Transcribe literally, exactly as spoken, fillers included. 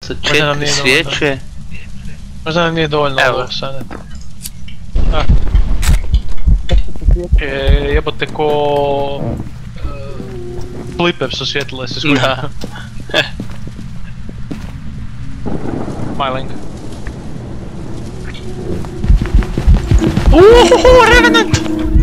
Četiri svijeće. Možda nam nije dovoljno ovo sada. Ah. E, jebote ko... Fliper su svjetile se skući. Da. Myling. Uuuuhu, Revenant!